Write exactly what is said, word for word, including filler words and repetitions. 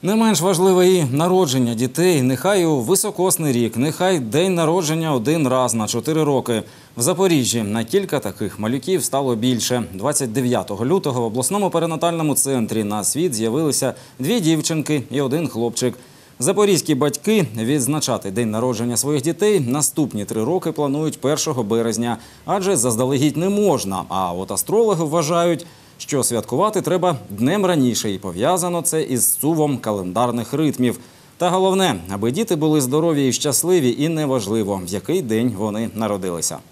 Не менш важливе і народження дітей. Нехай у високосний рік, нехай день народження один раз на чотири роки. В Запоріжжі на кілька таких малюків стало більше. двадцять дев'ятого лютого в обласному перинатальному центрі на світ з'явилися дві дівчинки і один хлопчик. Запорізькі батьки відзначати день народження своїх дітей наступні три роки планують першого березня, адже заздалегідь не можна. А от астрологи вважають, що святкувати треба днем раніше, і пов'язано це із зсувом календарних ритмів. Та головне, аби діти були здорові і щасливі, і неважливо, в який день вони народилися.